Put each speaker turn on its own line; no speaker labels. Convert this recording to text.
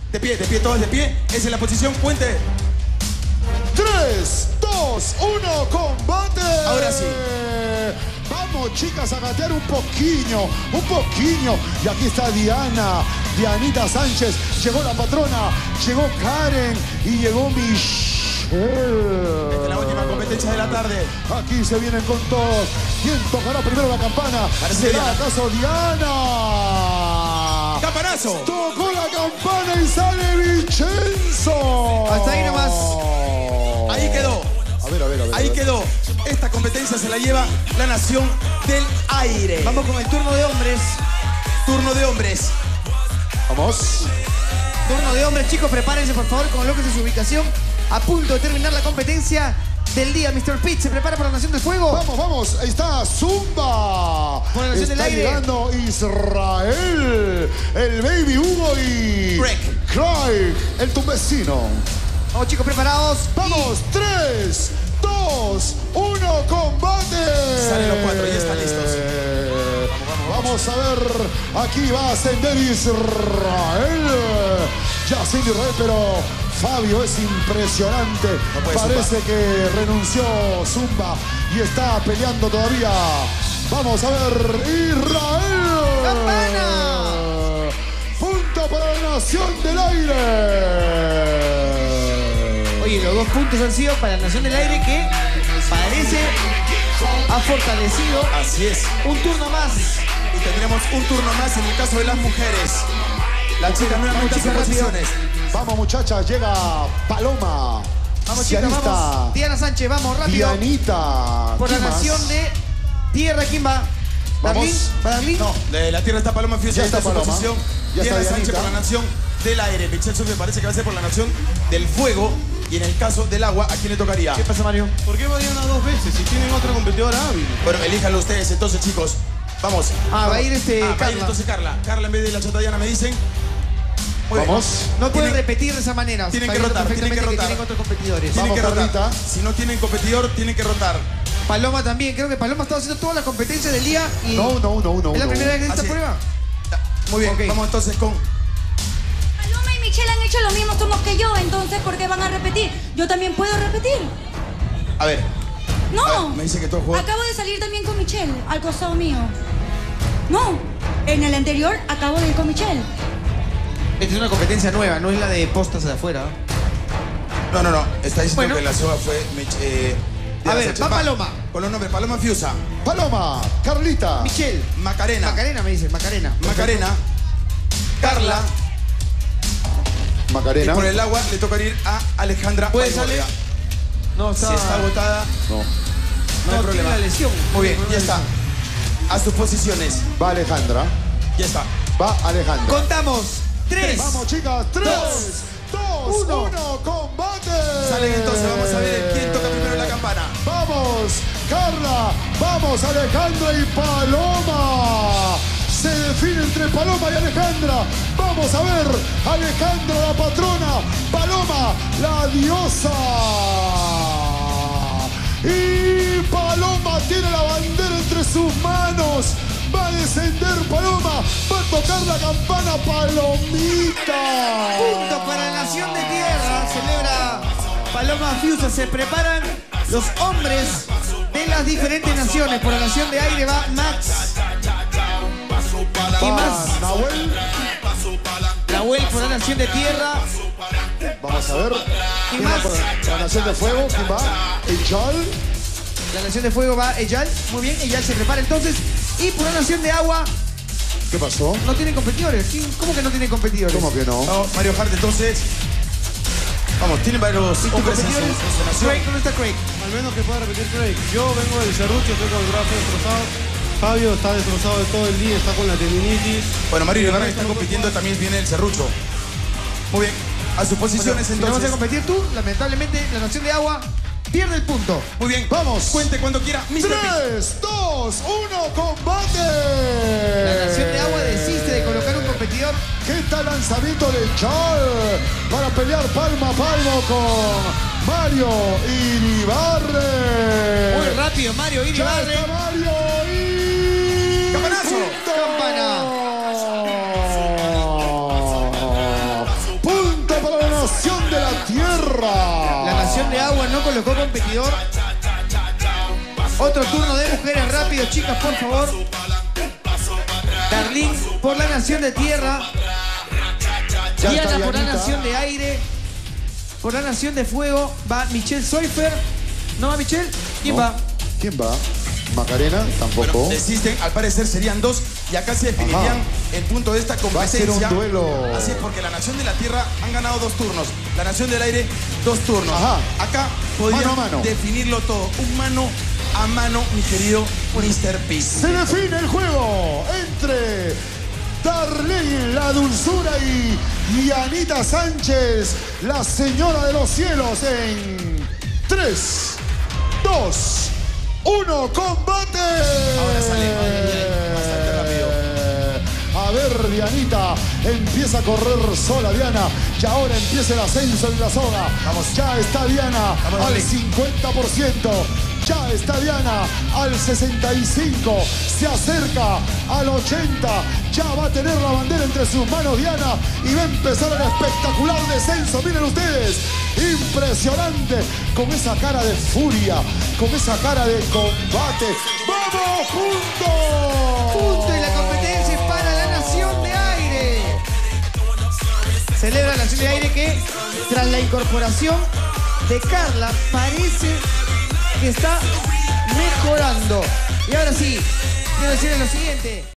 De pie, todos de pie. Esa es la posición, cuente.
3, 2, 1, combate.
Ahora sí.
Vamos, chicas, a gatear un poquillo. Y aquí está Dianita Sánchez. Llegó la patrona, llegó Karen y llegó Michelle.
Esta es la última competencia de la tarde.
Aquí se vienen con todos. ¿Quién tocará primero la campana?
Parece
¿Será
Diana.
acaso Diana?
¡Campanazo!
Tocó la campana y sale Vincenzo.
Hasta ahí nomás.
Ahí quedó.
A ver.
Ahí quedó. Esta competencia se la lleva la Nación del Aire.
Vamos con el turno de hombres.
Turno de hombres.
Vamos.
Turno de hombres, chicos, prepárense por favor, colóquense su ubicación. A punto de terminar la competencia del día. Mr. Pitt se prepara para la Nación del Fuego.
Vamos. Ahí está Zumba.
Por la Nación del Aire.
Está llegando Israel. El Baby Hugo y Craig, el tumbecino.
Vamos, chicos, preparados.
Vamos, 3, 2, 1, combate.
Salen los 4, ya están listos.
Vamos a ver, aquí va a ascender Israel. Ya asciende Israel, pero Fabio es impresionante.
No puede
Parece que renunció Zumba y está peleando todavía. Vamos a ver, Israel.
¡Campana!
Punto para la Nación del Aire.
Oye, los 2 puntos han sido para la Nación del Aire, que parece ha fortalecido.
Así es.
Un turno más.
Y tendremos un turno más en el caso de las mujeres. Las chicas nuevamente a sus posiciones.
Vamos, muchachas, llega Paloma.
Vamos, chicas, vamos. Diana Sánchez, vamos, rápido.
Dianita.
Por la
¿Quién más?
Nación de Tierra, ¿quién va?
Vamos.
¿Darlene? ¿Va Darlene?
No, de la tierra está Paloma Fiusa,
Ya
está
está
en su
Paloma.
posición.
Ya
Diana
está
Sánchez
Dianita.
por la Nación del Aire. Michelle Sufi me parece que va a ser por la Nación del Fuego. Y en el caso del agua, ¿a quién le tocaría?
¿Qué pasa, Mario?
¿Por qué va Diana 2 veces si tienen otra competidora hábil?
Bueno, elíjanlo ustedes entonces, chicos. Vamos.
Ah, va a ir
Va a ir
Carla.
entonces Carla. Carla en vez de la chota Diana me dicen. Muy bien.
Vamos.
No pueden
Tienen-
repetir de esa manera.
tienen que
sabiendo
rotar, tienen que
perfectamente
rotar.
tienen otros competidores.
Tienen
Vamos,
que rotar.
Carlita.
Si no tienen competidor, tienen que rotar.
Paloma también. Creo que Paloma ha estado haciendo todas las competencias del día. Y
No.
¿Es la primera vez que esta
Así.
prueba?
Muy bien,
Ok.
vamos entonces con.
Paloma y Michelle han hecho los mismos turnos que yo, entonces ¿por qué van a repetir? Yo también puedo repetir.
A ver.
No.
A ver, me dice que tú has jugado.
Acabo de salir también con Michelle, al costado mío. No. En el anterior acabo de ir con Michelle.
Esta es una competencia nueva, no es la de postas de afuera.
No. Está diciendo
Bueno.
que la soga fue.
A ver, va Paloma.
Con los nombres: Paloma Fiusa,
Paloma, Carlita.
Michelle.
Macarena,
Macarena me dice, Macarena.
Macarena, Carla. Y
Macarena.
por el agua le tocaría ir a Alejandra.
¿Puede
Baigorria.
salir? No,
Si está agotada,
No.
no hay
tiene
problema.
la lesión.
Muy bien, ya está. A sus posiciones.
Va Alejandra.
Ya está.
Va Alejandra.
Contamos. 3.
Vamos, chicas. 3, 2,
uno.
1, combate.
Salen entonces, vamos a ver quién toca primero la campana.
Vamos, Carla. Vamos, Alejandra y Paloma. Se define entre Paloma y Alejandra. Vamos a ver. Alejandra, la patrona. Paloma, la diosa. Y Paloma tiene la bandera entre sus manos. Va a descender Paloma. Va a tocar la campana Palomita.
Punto para la Nación de Tierra. Celebra Paloma Fiusa. Se preparan los hombres de las diferentes naciones. Por la Nación de Aire va Max. ¿Quién más?
Nahuel.
Nahuel por la Nación de Tierra.
Vamos a ver.
¿Quién
¿Quién va
más?
por la Nación de Fuego? ¿Quién va? Echal.
La Nación de Fuego va Eyal. Muy bien, Eyal se prepara entonces. Y por la Nación de Agua
¿Qué pasó?
no tienen competidores. ¿Cómo que no tienen competidores?
¿Cómo que no?
Vamos, Mario Hart, entonces. Vamos, tienen varios
¿Y tus
hombres en su
competidores?
nación.
Craig, ¿dónde está Craig?
Al menos que pueda repetir Craig. Yo vengo del serrucho, estoy con el brazo destrozado. Fabio está destrozado de todo el día, está con la tendinitis.
Bueno, Mario y Leonardo están compitiendo, también viene el serrucho. Muy bien, a sus posiciones
Si no vas a
entonces.
competir tú, lamentablemente la Nación de Agua pierde el punto.
Muy bien,
Vamos.
Cuente cuando quiera, Mr. Pitt.
3, 2, 1, combate.
La Nación de Agua desiste de colocar un competidor.
¿Qué tal lanzamiento de Chal para pelear palmo a palmo con Mario Iribarre?
Muy rápido, Mario
Ya
Iribarre.
está Mario y...
¡Campanazo!
¡Punto!
Campana.
Punto
Nación de Agua no colocó competidor. Otro turno de mujeres rápido, chicas, por favor. Darlene por la Nación de Tierra.
Ya
Diana
está
por la
Dianita.
Nación de Aire. Por la Nación de Fuego va Michelle Soifer. ¿No va Michelle? ¿Quién
No.
va?
¿Quién va? Macarena, tampoco.
Bueno, desisten, al parecer serían dos y acá se definirían el punto de esta
Va a
competencia.
ser un duelo.
Así es, porque la Nación de la Tierra han ganado 2 turnos, la Nación del Aire 2 turnos.
Ajá.
Acá podrían
Mano a mano.
definirlo todo, un mano a mano, mi querido Mr. Peace.
Se define el juego entre Darlene, la dulzura, y Anita Sánchez, la señora de los cielos, en 3, 2, 1, ¡combate!
Ahora sale bastante rápido.
A ver, Dianita, empieza a correr sola Diana, y ahora empieza el ascenso en la soga.
Vamos.
Ya está Diana
Vamos,
al
dale.
50%. Ya está Diana al 65%. Se acerca al 80%. Ya va a tener la bandera entre sus manos Diana y va a empezar el espectacular descenso. Miren ustedes, impresionante, con esa cara de furia, con esa cara de combate. ¡Vamos juntos!
Punto y la competencia es para la Nación de Aire. Celebra la Nación de Aire que, tras la incorporación de Carla, parece que está mejorando. Y ahora sí, quiero decirles lo siguiente.